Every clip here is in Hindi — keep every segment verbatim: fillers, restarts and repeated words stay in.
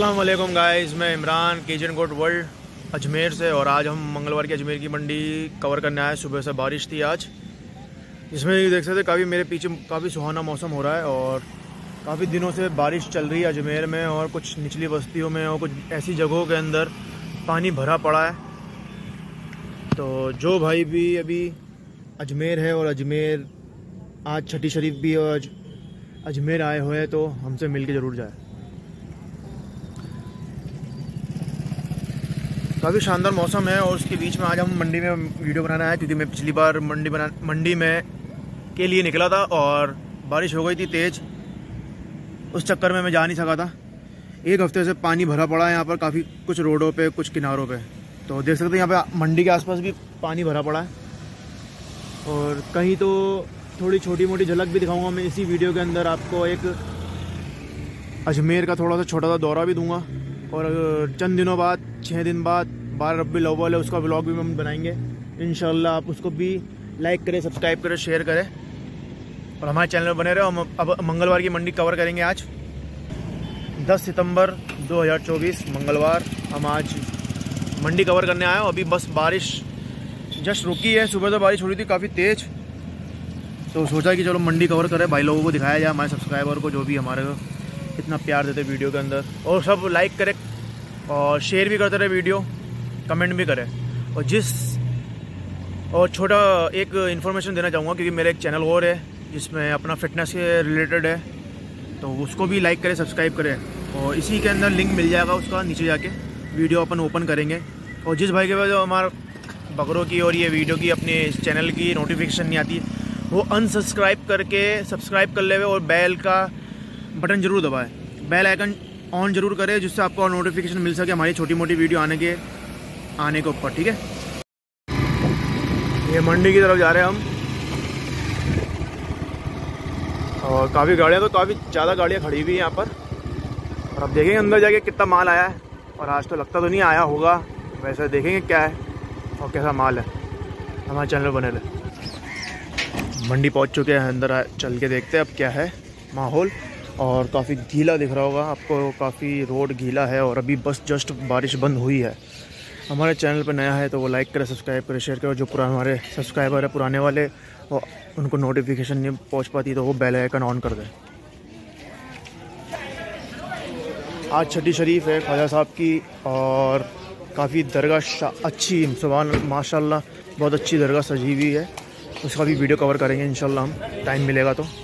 अस्सलाम वालेकुम गाइस, मैं इमरान केजन कोट वर्ल्ड अजमेर से। और आज हम मंगलवार की अजमेर की मंडी कवर करने आए। सुबह से बारिश थी आज, इसमें देख सकते काफ़ी मेरे पीछे काफ़ी सुहाना मौसम हो रहा है और काफ़ी दिनों से बारिश चल रही है अजमेर में और कुछ निचली बस्तियों में और कुछ ऐसी जगहों के अंदर पानी भरा पड़ा है। तो जो भाई भी अभी अजमेर है और अजमेर आज छठी शरीफ भी और अज, अजमेर आए हुए हैं तो हमसे मिल के ज़रूर जाए। काफ़ी शानदार मौसम है और उसके बीच में आज हम मंडी में वीडियो बनाना है क्योंकि मैं पिछली बार मंडी बना मंडी में के लिए निकला था और बारिश हो गई थी तेज़। उस चक्कर में मैं जा नहीं सका था। एक हफ्ते से पानी भरा पड़ा है यहाँ पर, काफ़ी कुछ रोडों पे कुछ किनारों पे। तो देख सकते हैं यहाँ पे मंडी के आसपास भी पानी भरा पड़ा है और कहीं तो थोड़ी छोटी मोटी झलक भी दिखाऊंगा मैं इसी वीडियो के अंदर। आपको एक अजमेर का थोड़ा सा छोटा सा दौरा भी दूंगा और चंद दिनों बाद छः दिन बाद बारह रब्बीउल अव्वल है, उसका व्लॉग भी हम बनाएंगे इंशाल्लाह। आप उसको भी लाइक करें, सब्सक्राइब करें, शेयर करें और हमारे चैनल में बने रहे। हम अब मंगलवार की मंडी कवर करेंगे। आज दस सितंबर दो हज़ार चौबीस मंगलवार हम आज मंडी कवर करने आए हैं। अभी बस बारिश जस्ट रुकी है, सुबह तो बारिश हो रही थी काफ़ी तेज़, तो सोचा कि चलो मंडी कवर करें, भाई लोगों को दिखाया जाए, हमारे सब्सक्राइबर को जो भी हमारे को इतना प्यार देते वीडियो के अंदर। और सब लाइक करें और शेयर भी करते रहे वीडियो, कमेंट भी करें। और जिस और छोटा एक इन्फॉर्मेशन देना चाहूँगा क्योंकि मेरा एक चैनल और है जिसमें अपना फिटनेस के रिलेटेड है, तो उसको भी लाइक करें, सब्सक्राइब करें और इसी के अंदर लिंक मिल जाएगा उसका, नीचे जाके वीडियो अपन ओपन करेंगे। और जिस भाई के पास जो हमारा बकरों की और ये वीडियो की अपने चैनल की नोटिफिकेशन नहीं आती वो अनसब्सक्राइब करके सब्सक्राइब कर ले और बेल का बटन ज़रूर दबाएं, बेल आइकन ऑन ज़रूर करें जिससे आपको नोटिफिकेशन मिल सके हमारी छोटी मोटी वीडियो आने के आने के ऊपर, ठीक है। ये मंडी की तरफ जा रहे हैं हम और काफ़ी गाड़ियाँ तो काफ़ी ज़्यादा गाड़ियाँ खड़ी हुई हैं यहाँ पर। और अब देखेंगे अंदर जाके कितना माल आया है और आज तो लगता तो नहीं आया होगा, वैसे देखेंगे क्या है और कैसा माल है। हमारे चैनल बने रहे। मंडी पहुँच चुके हैं, अंदर चल के देखते हैं अब क्या है माहौल। और काफ़ी गीला दिख रहा होगा आपको, काफ़ी रोड गीला है और अभी बस जस्ट बारिश बंद हुई है। हमारे चैनल पर नया है तो वो लाइक करें, सब्सक्राइब करें, शेयर करें। जो पुराने हमारे सब्सक्राइबर है पुराने वाले वो उनको नोटिफिकेशन नहीं पहुंच पाती तो वो बेल आइकन ऑन कर दें। आज छठी शरीफ है ख्वाजा साहब की और काफ़ी दरगाह अच्छी, सुभान माशाल्लाह बहुत अच्छी दरगाह सजी हुई है। उसका भी वीडियो कवर करेंगे इंशाल्लाह हम, टाइम मिलेगा तो।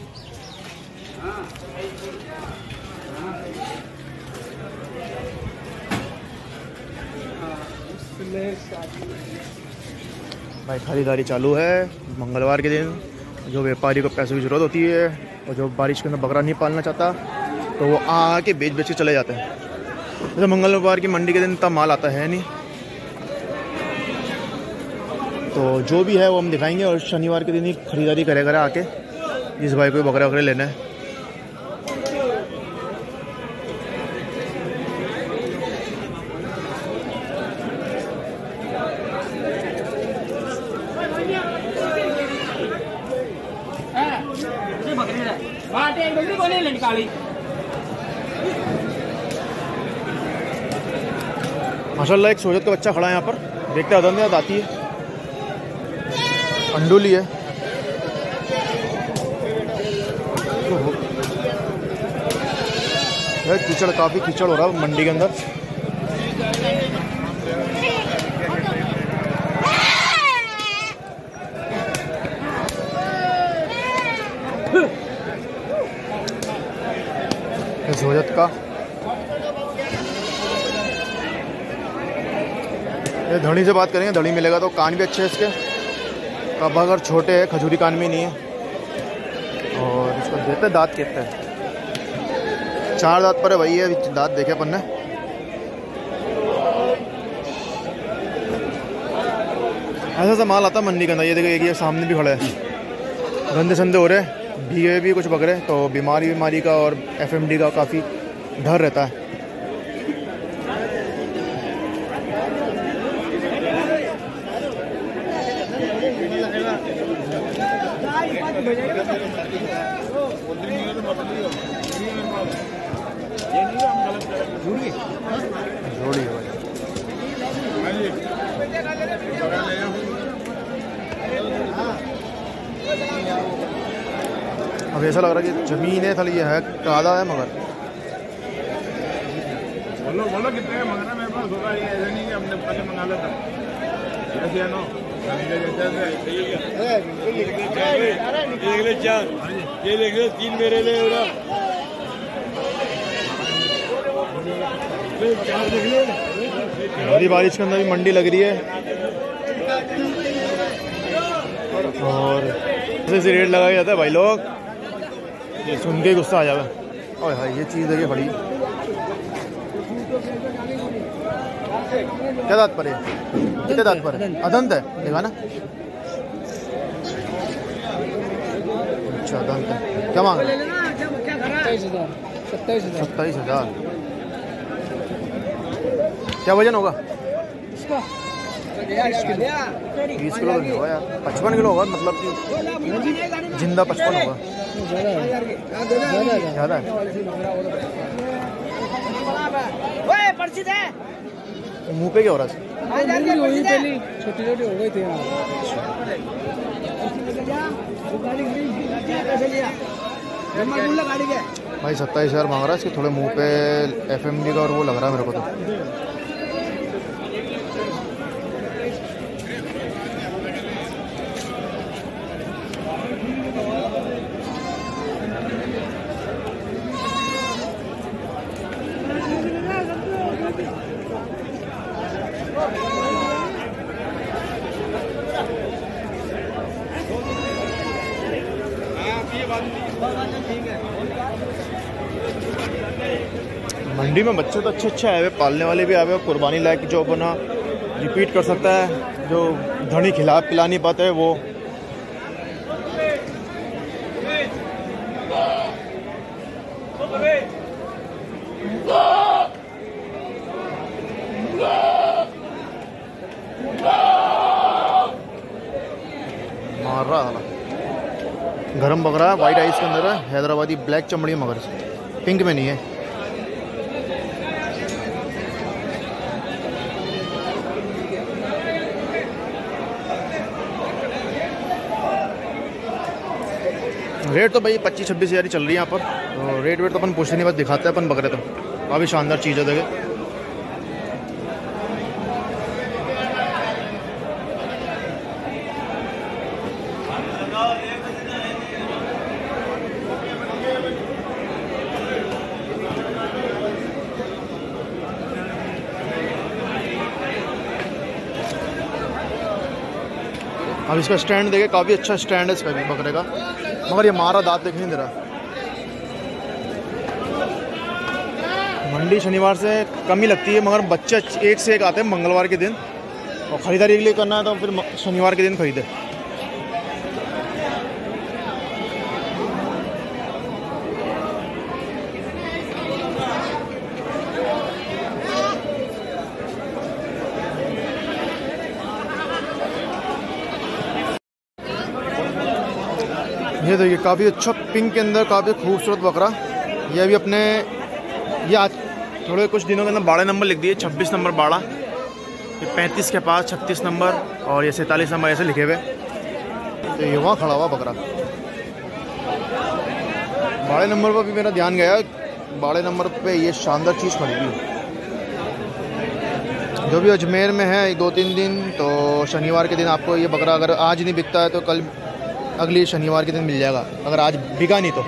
भाई खरीदारी चालू है मंगलवार के दिन। जो व्यापारी को पैसों की ज़रूरत होती है और जो बारिश के अंदर बकरा नहीं पालना चाहता तो वो आके बेच बेच के चले जाते हैं। जैसे मंगलवार की मंडी के दिन इतना माल आता है नहीं, तो जो भी है वो हम दिखाएंगे। और शनिवार के दिन ही खरीदारी करेगा आके जिस भाई को बकरा वकरे लेना है। माशाल्लाह एक सोजत का बच्चा खड़ा है यहाँ पर, देखते हैं अदन आती है, अंडोली है। कीचड़, काफ़ी कीचड़ हो रहा है मंडी के अंदर। सोजत का ये धड़ी से बात करेंगे, धड़ी मिलेगा तो। कान भी अच्छे हैं इसके, कब अगर छोटे हैं, खजूरी कान भी नहीं है। और इसको देते दांत कहते हैं, चार दांत पर है भाई, ये दांत देखे अपन ने। ऐसा सा माल आता मंडी के अंदर। ये देखो एक ये सामने भी खड़े हैं, गंदे संदे हो रहे, भीगे भी कुछ बकरे, तो बीमारी बीमारी का और एफ एम डी का काफ़ी डर रहता है। ये नहीं हम गलत अब ऐसा लग रहा है कि ज़मीन है थली है, कादा है मगर। बोलो बोलो कितने का मंगाना मेरे पास होगा, ये ऐसा नहीं कि हमने पहले मंगा लेता ऐसे है ना। ये देख लो तीन मेरे लिए हो रहा, भारी बारिश के अंदर भी मंडी लग रही है और ऐसे रेट लगाया जाता है भाई लोग, ये सुन के गुस्सा आ जाएगा। और हाँ ये चीज़ देखिए बड़ी, क्या दांत पर है, कितने दांत पर है, अदंत है देखा ना। अच्छा अदंत है, क्या मांग रहे हैं? सत्ताईस हजार। क्या वजन होगा इसका? बीस किलो नहीं होगा यार, पचपन किलो होगा, मतलब कि जिंदा पचपन होगा, ज़्यादा है। मुँह पे क्या हो रहा है? छोटी छोटी हो गई थी भाई। सत्ताईस हज़ार मांग रहा है, इसके थोड़े मुंह पे एफ एम डी का और वो लग रहा है मेरे को तो। मंडी में बच्चे तो अच्छे अच्छे आए हुए, पालने वाले भी आए हुए, कुर्बानी लायक जो बना रिपीट कर सकता है, जो धनी खिला पिला नहीं पाते है वो। मार रहा है गरम बकरा, वाइट आइस के अंदर है, हैदराबादी ब्लैक चमड़ी मगर पिंक में नहीं है। रेट तो भाई पच्चीस छब्बीस हज़ार ही चल रही है यहाँ पर, तो रेट वेट तो अपन पूछते नहीं, बस दिखाते हैं अपन बकरे। तो काफ़ी शानदार चीज़ है देखे। अब इसका स्टैंड देखे, काफ़ी अच्छा स्टैंड है इसका भी बकरे का, मगर ये मारा दांत देखने नहीं दे रहा। मंडी शनिवार से कम ही लगती है, मगर बच्चे एक से एक आते हैं मंगलवार के दिन, और ख़रीदारी के लिए करना है तो फिर शनिवार के दिन खरीदे। ये देखिए काफ़ी अच्छा पिंक के अंदर काफ़ी खूबसूरत बकरा। ये अभी अपने ये आज थोड़े कुछ दिनों के अंदर बाड़ा नंबर लिख दिए, छब्बीस नंबर बाड़ा, ये पैंतीस के पास छत्तीस नंबर और ये सैंतालीस नंबर ऐसे लिखे हुए। तो ये वहाँ खड़ा हुआ बकरा, बाड़े नंबर पर भी मेरा ध्यान गया, बाड़े नंबर पे ये शानदार चीज़ खरीदी जो भी अजमेर में है दो तीन दिन। तो शनिवार के दिन आपको ये बकरा अगर आज नहीं बिकता है तो कल अगली शनिवार के दिन मिल जाएगा, अगर आज बिका नहीं तो।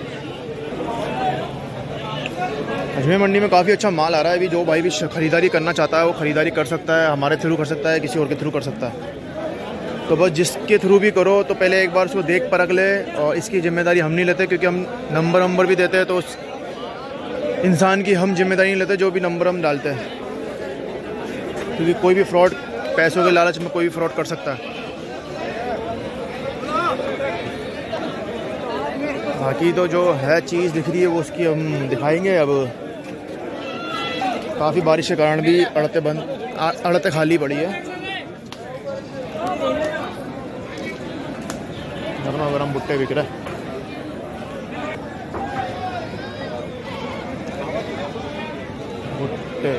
अजमेर मंडी में काफ़ी अच्छा माल आ रहा है अभी, जो भाई भी ख़रीदारी करना चाहता है वो ख़रीदारी कर सकता है, हमारे थ्रू कर सकता है, किसी और के थ्रू कर सकता है। तो बस जिसके थ्रू भी करो तो पहले एक बार उसको देख परख ले, और इसकी जिम्मेदारी हम नहीं लेते, क्योंकि हम नंबर नंबर भी देते हैं तो उस इंसान की हम जिम्मेदारी नहीं लेते जो भी नंबर हम डालते हैं, क्योंकि कोई भी फ्रॉड, पैसों के लालच में कोई भी फ्रॉड कर सकता है। बाकी तो जो है चीज़ दिख रही है वो उसकी हम दिखाएंगे। अब काफ़ी बारिश के कारण भी अड़ते बंद अड़ते खाली पड़ी है। गरमा गरम भुट्टे बिक रहे, भुट्टे।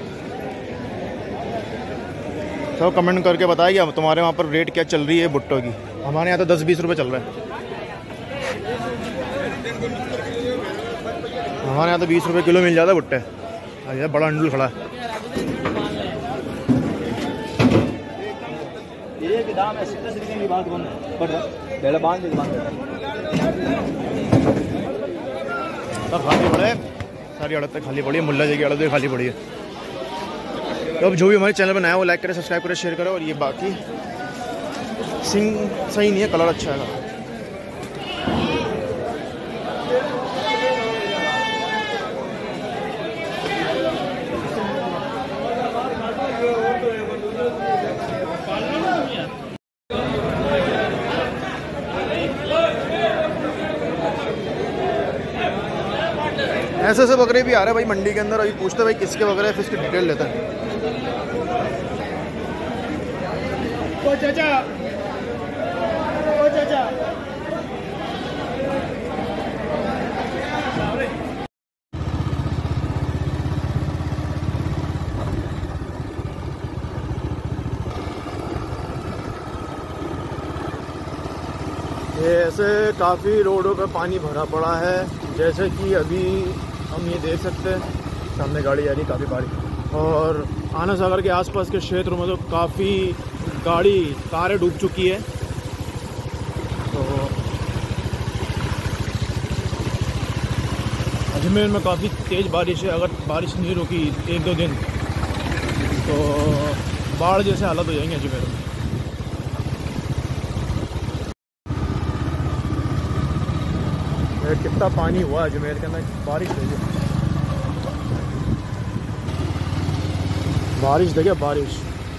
सब कमेंट करके बताइए तुम्हारे वहाँ पर रेट क्या चल रही है भुट्टों की। हमारे यहाँ तो दस बीस रुपये चल रहा है। हमारे यहाँ तो बीस रुपए किलो मिल जाता है भुट्टे। अरे बड़ा अंडुल खड़ा है। सब खाली पड़े, सारी अड़तें खाली पड़ी है, मुल्ला जी की अड़तें खाली पड़ी है। तो अब जो भी हमारे चैनल पर नया है वो लाइक करे, सब्सक्राइब करे, शेयर करे। और ये बाकी सिंग सही नहीं है, कलर अच्छा है। ऐसे ऐसे बकरे भी आ रहे हैं भाई मंडी के अंदर। अभी पूछते भाई किसके बकरे हैं, फिर इसकी डिटेल लेते हैं। ओ चाचा, ओ चाचा, ऐसे काफ़ी रोडों पे पानी भरा पड़ा है। जैसे कि अभी हम ये देख सकते हैं, सामने गाड़ी आ रही है, काफ़ी बारिश। और आना सागर के आसपास के क्षेत्रों में तो काफ़ी गाड़ी कारें डूब चुकी है। तो अजमेर में काफ़ी तेज़ बारिश है। अगर बारिश नहीं रुकी एक दो दिन तो बाढ़ जैसे हालत हो जाएंगे अजमेर में। कितना पानी हुआ अजमेर के अंदर, बारिश देखिए, बारिश देखिए बारिश।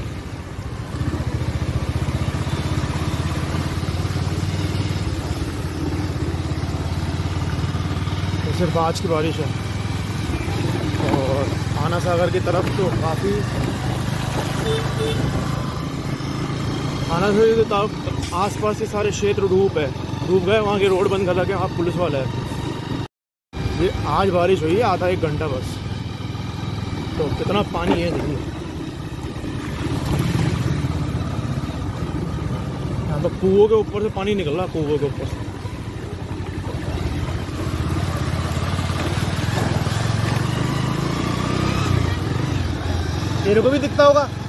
तो सिर्फ आज की बारिश है। और आना सागर की तरफ तो काफ़ी, आना सागर की तरफ आसपास के सारे क्षेत्र डूब है, डूब गए। वहाँ की रोड बंद कर रखे, वहाँ पुलिस वाला है। ये आज बारिश हुई है आधा एक घंटा बस, तो कितना पानी है देखिए। यहाँ तो कुओं के ऊपर से पानी निकल रहा, कुओं के ऊपर से। तेरे को भी दिखता होगा।